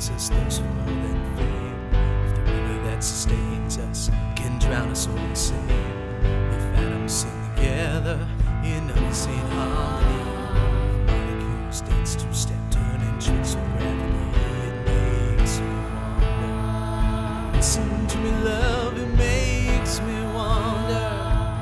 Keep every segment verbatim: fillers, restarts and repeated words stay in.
makes us thirst for more than fame, if the river that sustains us can drown us all the same, if atoms sing together in unseen harmony, if molecules dance two-step turning tricks with gravity, it makes me wonder. Listen to me, love, it makes me wonder.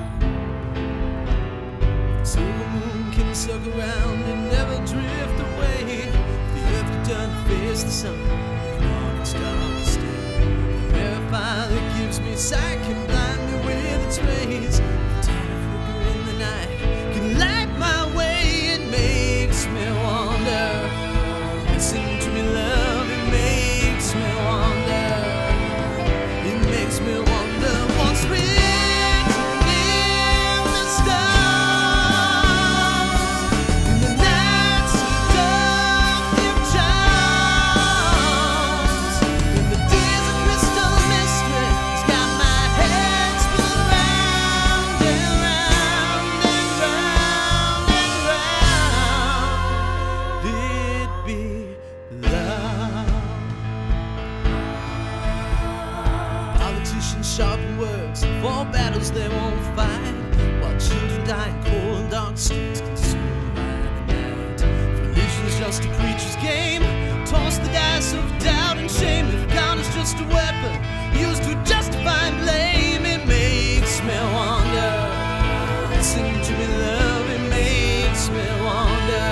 So the moon can circle around and never drift away, the earth can turn to face the sun, looking on its darkest day. The rare fire that gives me sight can blind me with its rays. The tiny flicker in the night can light my way. It makes me wonder. Listen to me, love, it makes me wonder. It makes me wonder what's written in the stars. Sharpen words for battles they won't fight, while children die in cold dark streets consumed by the night. Religion's just a creature's game, toss the dice of doubt and shame. If God is just a weapon used to justify blame, it makes me wonder. Listen to me, love, it makes me wonder.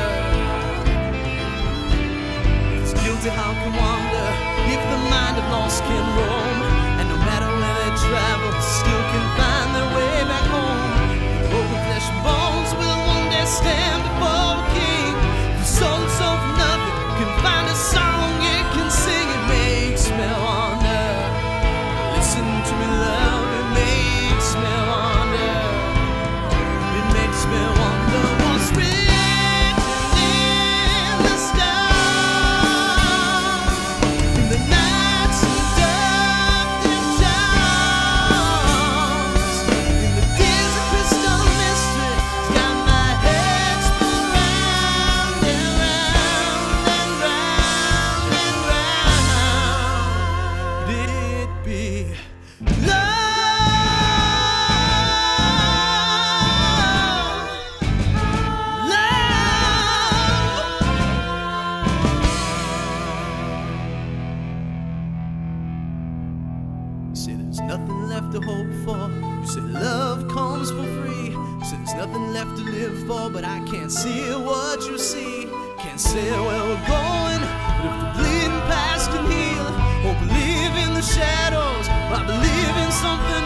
If it's guilty, how can wander if the mind of lost can roam? And no matter where they travel, still can find their way back home. Broken flesh and bones will one day stand before a king. The soul that's sold for nothing can find a song it can sing. It makes me wonder. Listen to me, love, it makes me wonder. It makes me wonder what's written in the stars, in the nights of dark. Say there's nothing left to hope for. You say love comes for free. You say there's nothing left to live for, but I can't see what you see. Can't say where we're going, but if the bleeding past can heal, won't believe in the shadows, I believe in something